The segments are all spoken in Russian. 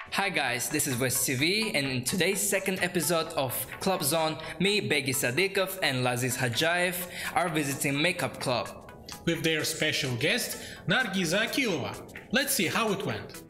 Hi guys, this is West TV, and in today's second episode of Club Zone, me, Begi Sadikov and Laziz Hadjaev are visiting Makeup Club with their special guest Nargiza Akilova. Let's see how it went.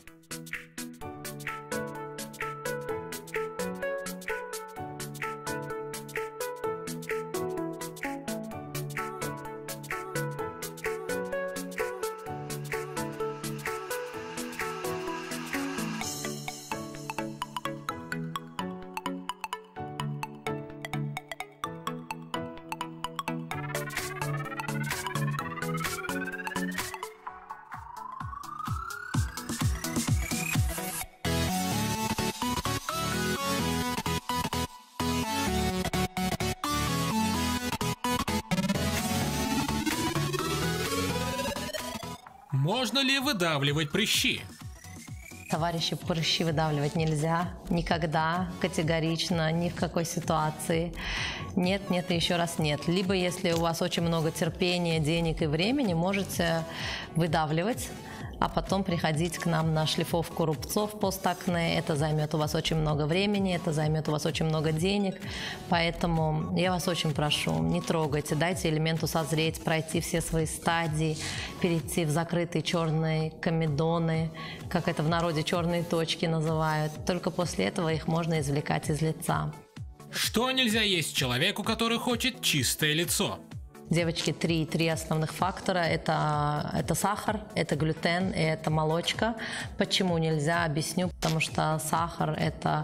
Можно ли выдавливать прыщи? Товарищи, прыщи выдавливать нельзя. Никогда, категорично, ни в какой ситуации. Нет, нет и еще раз нет. Либо, если у вас очень много терпения, денег и времени, можете выдавливать, а потом приходить к нам на шлифовку рубцов постакне. Это займет у вас очень много времени, это займет у вас очень много денег. Поэтому я вас очень прошу, не трогайте, дайте элементу созреть, пройти все свои стадии, перейти в закрытые черные комедоны, как это в народе черные точки называют. Только после этого их можно извлекать из лица. Что нельзя есть человеку, который хочет чистое лицо? Девочки, три основных фактора. Это сахар, это глютен и это молочка. Почему нельзя, объясню. Потому что сахар – это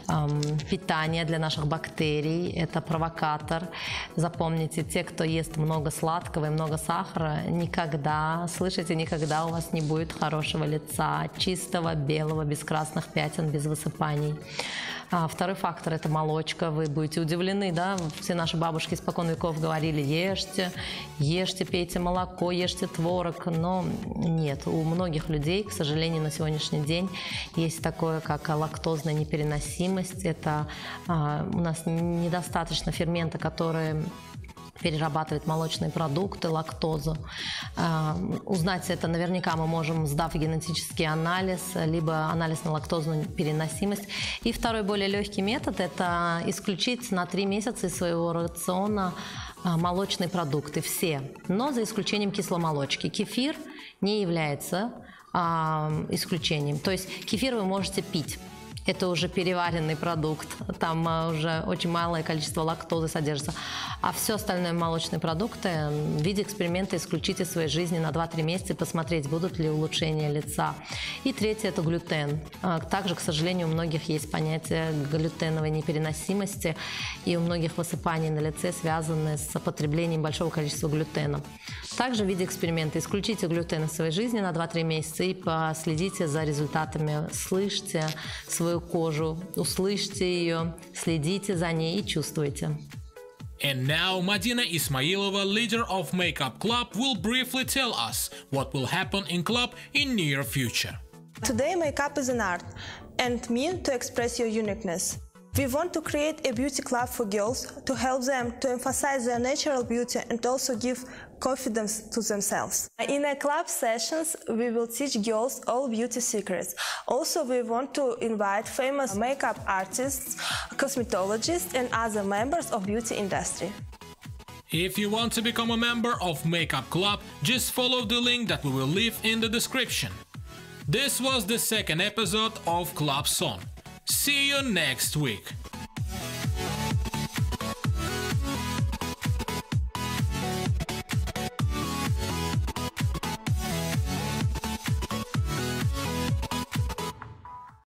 питание для наших бактерий, это провокатор. Запомните, те, кто ест много сладкого и много сахара, никогда, слышите, никогда у вас не будет хорошего лица, чистого, белого, без красных пятен, без высыпаний. Второй фактор – это молочка. Вы будете удивлены, да? Все наши бабушки испокон веков говорили: ешьте, ешьте, пейте молоко, ешьте творог. Но нет, у многих людей, к сожалению, на сегодняшний день есть такое, как лактозная непереносимость. Это у нас недостаточно фермента, которые перерабатывает молочные продукты, лактозу. Узнать это наверняка мы можем, сдав генетический анализ, либо анализ на лактозную переносимость. И второй, более легкий метод – это исключить на 3 месяца из своего рациона молочные продукты, все, но за исключением кисломолочки. Кефир не является исключением. То есть кефир вы можете пить. Это уже переваренный продукт, там уже очень малое количество лактозы содержится. А все остальное молочные продукты в виде эксперимента исключите из своей жизни на 2-3 месяца и посмотреть, будут ли улучшения лица. И третье – это глютен. Также, к сожалению, у многих есть понятие глютеновой непереносимости, и у многих высыпаний на лице связаны с потреблением большого количества глютена. Также в виде эксперимента исключите глютен из своей жизни на 2-3 месяца и последите за результатами. Слышьте свою кожу, услышьте ее, следите за ней и чувствуйте. And now Madina Ismailova, leader of Makeup Club, will briefly tell us what will happen in club in near future. Today makeup is an art and mean to express your uniqueness. We want to create a beauty club for girls to help them to emphasize their natural beauty and also give confidence to themselves. In our club sessions, we will teach girls all beauty secrets. Also, we want to invite famous makeup artists, cosmetologists and other members of beauty industry. If you want to become a member of Makeup Club, just follow the link that we will leave in the description. This was the second episode of Club Zone. See you next week.